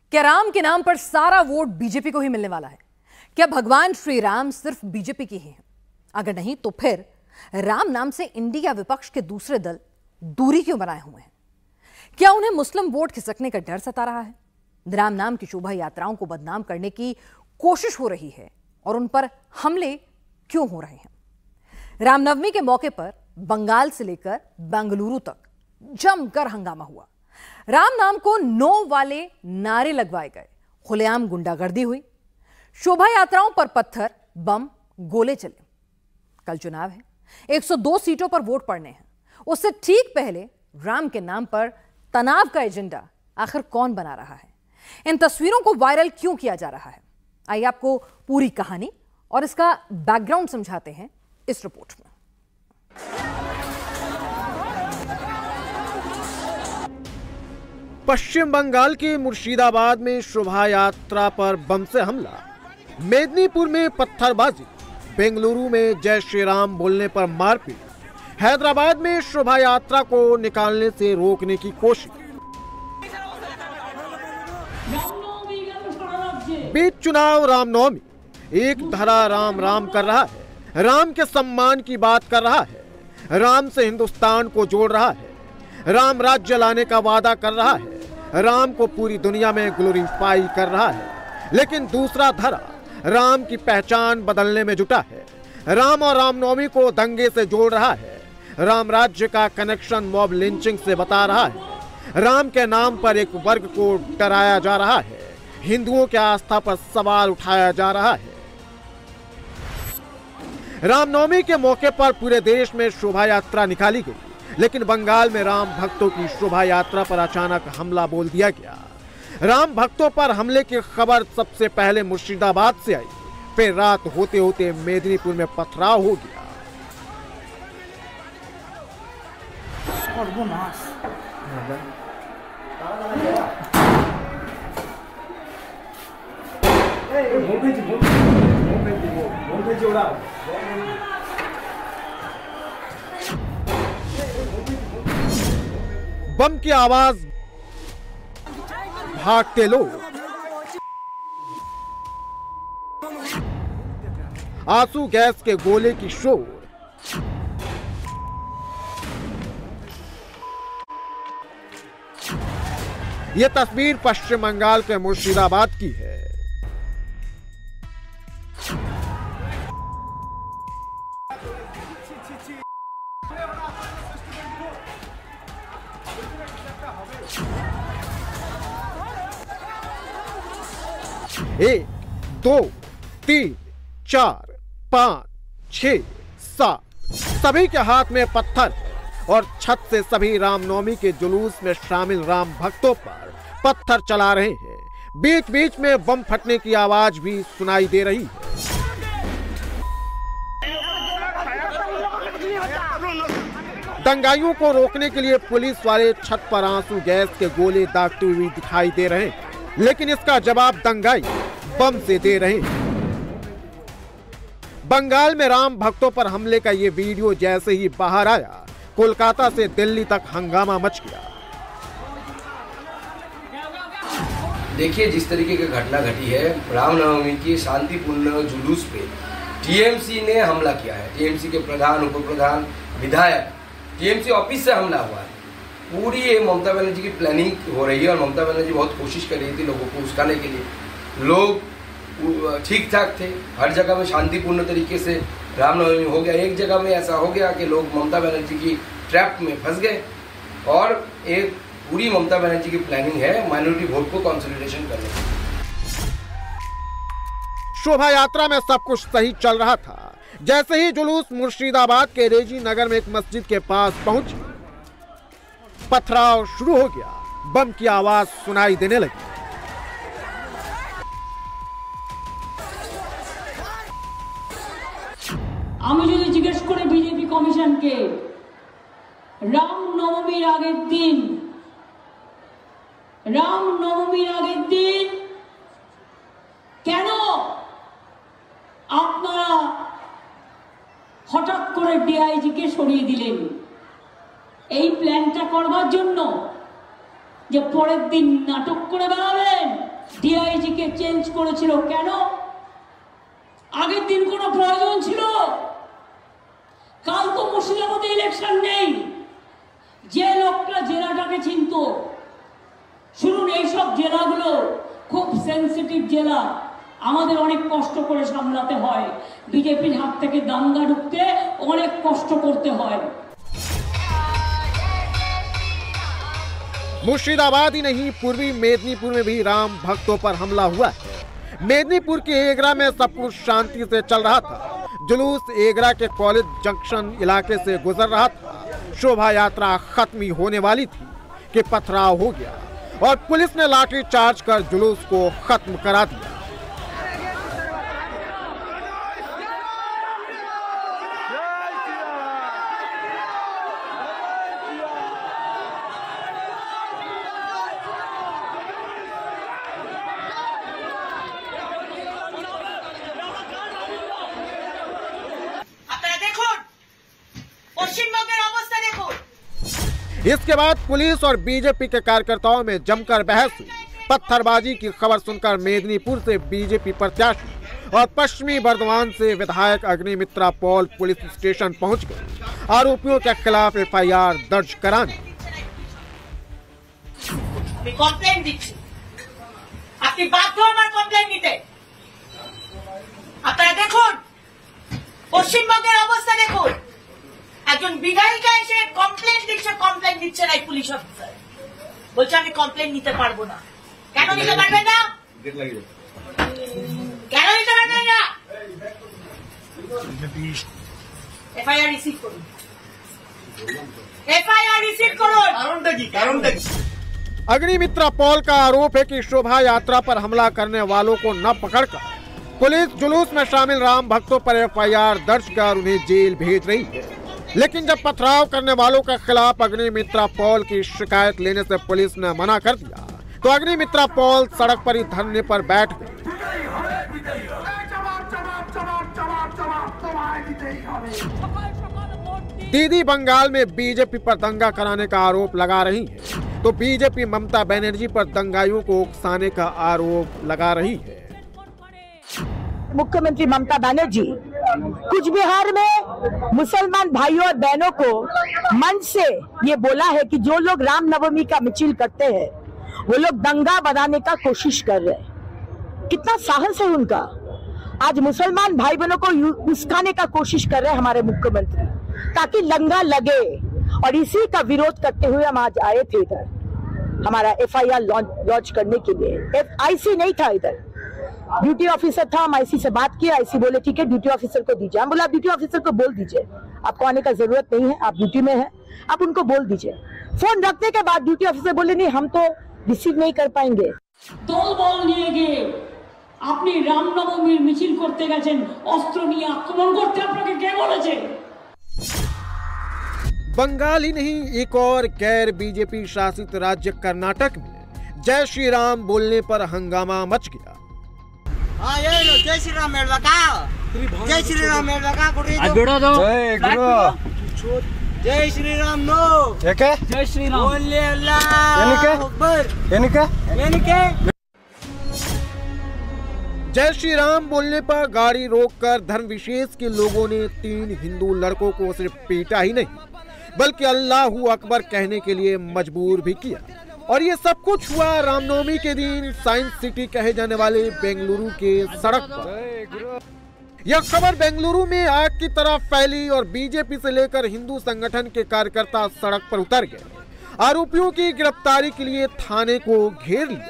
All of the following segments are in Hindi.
क्या राम के नाम पर सारा वोट बीजेपी को ही मिलने वाला है? क्या भगवान श्री राम सिर्फ बीजेपी की ही हैं? अगर नहीं तो फिर राम नाम से इंडिया विपक्ष के दूसरे दल दूरी क्यों बनाए हुए हैं? क्या उन्हें मुस्लिम वोट खिसकने का डर सता रहा है? राम नाम की शोभा यात्राओं को बदनाम करने की कोशिश हो रही है और उन पर हमले क्यों हो रहे हैं? रामनवमी के मौके पर बंगाल से लेकर बेंगलुरु तक जमकर हंगामा हुआ। राम नाम को नो वाले नारे लगवाए गए, खुलेआम गुंडागर्दी हुई, शोभा यात्राओं पर पत्थर, बम, गोले चले। कल चुनाव है, 102 सीटों पर वोट पड़ने हैं। उससे ठीक पहले राम के नाम पर तनाव का एजेंडा आखिर कौन बना रहा है? इन तस्वीरों को वायरल क्यों किया जा रहा है? आइए आपको पूरी कहानी और इसका बैकग्राउंड समझाते हैं इस रिपोर्ट में। पश्चिम बंगाल के मुर्शिदाबाद में शोभा यात्रा पर बम से हमला, मेदिनीपुर में पत्थरबाजी, बेंगलुरु में जय श्री राम बोलने पर मारपीट, हैदराबाद में शोभा यात्रा को निकालने से रोकने की कोशिश। बीच चुनाव रामनवमी, एक धरा राम राम कर रहा है, राम के सम्मान की बात कर रहा है, राम से हिंदुस्तान को जोड़ रहा है, राम राज्य लाने का वादा कर रहा है, राम को पूरी दुनिया में ग्लोरीफाई कर रहा है। लेकिन दूसरा धरा राम की पहचान बदलने में जुटा है, राम और रामनवमी को दंगे से जोड़ रहा है, राम राज्य का कनेक्शन मॉब लिंचिंग से बता रहा है, राम के नाम पर एक वर्ग को डराया जा रहा है, हिंदुओं की आस्था पर सवाल उठाया जा रहा है। रामनवमी के मौके पर पूरे देश में शोभा यात्रा निकाली गई, लेकिन बंगाल में राम भक्तों की शोभा यात्रा पर अचानक हमला बोल दिया गया। राम भक्तों पर हमले की खबर सबसे पहले मुर्शिदाबाद से आई, फिर रात होते होते मेदिनीपुर में पथराव हो गया। बम की आवाज, भागते लोग, आंसू गैस के गोले की शोर। यह तस्वीर पश्चिम बंगाल के मुर्शिदाबाद की है। एक, दो, तीन, चार, पांच, 6, 7 सभी के हाथ में पत्थर और छत से सभी रामनवमी के जुलूस में शामिल राम भक्तों पर पत्थर चला रहे हैं। बीच बीच में बम फटने की आवाज भी सुनाई दे रही है। दंगाइयों को रोकने के लिए पुलिस वाले छत पर आंसू गैस के गोले दागते हुए दिखाई दे रहे हैं, लेकिन इसका जवाब दंगाई बम से दे रहे हैं। बंगाल में राम भक्तों पर हमले का ये वीडियो जैसे ही बाहर आया, कोलकाता से दिल्ली तक हंगामा मच गया। देखिए, जिस तरीके की घटना घटी है, रामनवमी की शांतिपूर्ण जुलूस पे टीएमसी ने हमला किया है। टीएमसी के प्रधान, उप प्रधान, विधायक, टीएमसी ऑफिस से हमला हुआ है। पूरी ये ममता बनर्जी की प्लानिंग हो रही है और ममता बनर्जी बहुत कोशिश कर रही थी लोगों को उस्काने के लिए। लोग ठीक ठाक थे, हर जगह में शांतिपूर्ण तरीके से रामनवमी हो गया। एक जगह में ऐसा हो गया कि लोग ममता बनर्जी की ट्रैप में फंस गए और एक पूरी ममता बनर्जी की प्लानिंग है माइनॉरिटी वोट को कंसोलिडेशन करने की। शोभा यात्रा में सब कुछ सही चल रहा था। जैसे ही जुलूस मुर्शिदाबाद के रेजी नगर में एक मस्जिद के पास पहुंची, पथराव शुरू हो गया, बम की आवाज सुनाई देने लगी। আমি যদি জিজ্ঞেস করি বিজেপি কমিশনকে, রামনবমীর আগের দিন কেন আপনারা হঠাৎ করে ডিআইজি কে সরিয়ে দিলেন? এই প্ল্যানটা করবার জন্য যে পরের দিন নাটক করে বেড়াবেন ডিআইজি কে চেঞ্জ করেছিল কেন? আগের দিন কোনো প্রয়োজন ছিল? কাল তো মুর্শিদাবাদে ইলেকশন নেই। যে লোকটা জেলাটাকে চিনত, শুনুন, এইসব জেলাগুলো খুব সেন্সিটিভ জেলা, আমাদের অনেক কষ্ট করে সামলাতে হয়। বিজেপির হাত থেকে দাঙ্গা ঢুকতে অনেক কষ্ট করতে হয়। मुर्शिदाबाद ही नहीं, पूर्वी मेदिनीपुर में भी राम भक्तों पर हमला हुआ है। मेदिनीपुर के एगरा में सब कुछ शांति से चल रहा था। जुलूस एगरा के कॉलेज जंक्शन इलाके से गुजर रहा था। शोभा यात्रा खत्म ही होने वाली थी कि पथराव हो गया और पुलिस ने लाठी चार्ज कर जुलूस को खत्म करा दिया। इसके बाद पुलिस और बीजेपी के कार्यकर्ताओं में जमकर बहस हुई। पत्थरबाजी की खबर सुनकर मेदिनीपुर से बीजेपी प्रत्याशी और पश्चिमी बर्धमान से विधायक अग्निमित्रा पॉल पुलिस स्टेशन पहुंच गए आरोपियों के खिलाफ एफआईआर दर्ज कराने। কমপ্লেন দিচ্ছি, আপনি বাধ্য আমার কমপ্লেন নিতে। আপনারা দেখুন পশ্চিমবঙ্গের অবস্থা দেখুন, একজন বিধায়িকা এসে কমপ্লেন দিচ্ছে না পুলিশ অফিসার, বলছে আমি কমপ্লেন নিতে পারবো না। কেন নিতে পারবেন না? কেন নিতে পারবেন না? এফআইআর রিসিভ করুন, এফআইআর রিসিভ করুন। কারণটা কি? अग्निमित्रा पॉल का आरोप है कि शोभा यात्रा पर हमला करने वालों को न पकड़कर पुलिस जुलूस में शामिल राम भक्तों पर एफआईआर दर्ज कर उन्हें जेल भेज रही है। लेकिन जब पथराव करने वालों के खिलाफ अग्निमित्रा पॉल की शिकायत लेने से पुलिस ने मना कर दिया तो अग्निमित्रा पॉल सड़क पर ही धरने पर बैठ गए। दीदी बंगाल में बीजेपी पर दंगा कराने का आरोप लगा रही है तो बीजेपी ममता बनर्जी पर दंगाइयों को उकसाने का आरोप लगा रही है। मुख्यमंत्री ममता बनर्जी कुछ बिहार में मुसलमान भाइयों और बहनों को मंच से ये बोला है कि जो लोग रामनवमी का मिছিল करते हैं वो लोग दंगा बनाने का कोशिश कर रहे हैं। कितना साहस है उनका। आज मुसलमान भाई बहनों को उस्काने का कोशिश कर रहे हैं हमारे मुख्यमंत्री, ताकि दंगा लगे। और इसी का विरोध करते हुए हम आज आए थे इधर हमारा एफआईआर लॉन्च करने के लिए। आईसी नहीं था इधर, ड्यूटी ऑफिसर था। हम आईसी से बात किया, आईसी बोले ठीक है ड्यूटी ऑफिसर को दीजिए। हम बोला आप ड्यूटी ऑफिसर को बोल दीजिए आपको आने का जरूरत नहीं है, आप ड्यूटी में हैं, आप उनको बोल दीजिए। फोन रखने के बाद ड्यूटी ऑफिसर बोले नहीं हम तो रिसीव नहीं कर पाएंगे। দল বল নিয়ে গিয়ে আপনি রামনবমীর মিছিল করতে গেছেন, অস্ত্র নিয়ে আক্রমণ করতে আপনাকে কে বলেছে? बंगाल ही नहीं, एक और गैर बीजेपी शासित राज्य कर्नाटक में जय श्री राम बोलने पर हंगामा मच गया। जय श्री राम ಹೇಳ್ಬೇಕಾ? जय श्री राम ಹೇಳ್ಬೇಕಾ? ಕೊಡ್ರಿ ಬಿಡೋದು जय श्री राम नो ಯಾಕೆ जय श्री राम बोले अल्लाह ಏನಕ್ಕೆ अकबर ಏನಕ್ಕೆ जय श्री राम बोलने पर गाड़ी रोककर धर्म विशेष के लोगों ने 3 हिंदू लड़कों को सिर्फ पीटा ही नहीं बल्कि अल्लाहू अकबर कहने के लिए मजबूर भी किया। और ये सब कुछ हुआ रामनवमी के दिन साइंस सिटी कहे जाने वाले बेंगलुरु के सड़क पर। यह खबर बेंगलुरु में आग की तरह फैली और बीजेपी से लेकर हिंदू संगठन के कार्यकर्ता सड़क पर उतर गए। आरोपियों की गिरफ्तारी के लिए थाने को घेर लिया।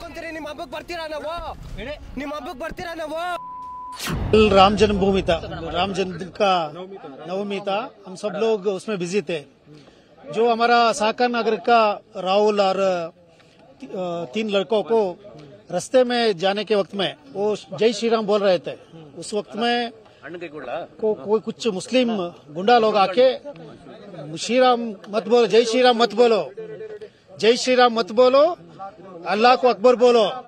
राम जन्मभूमि था, राम जन्म का नवमी था, हम सब लोग उसमें बिजी थे। जो हमारा साकर नगर का राहुल और 3 लड़कों को रास्ते में जाने के वक्त में वो जय श्री राम बोल रहे थे। उस वक्त में कोई कुछ मुस्लिम गुंडा लोग आके श्री राम मत बोलो, जय श्री राम मत बोलो, जय श्री राम मत बोलो, अल्लाह को अकबर बोलो,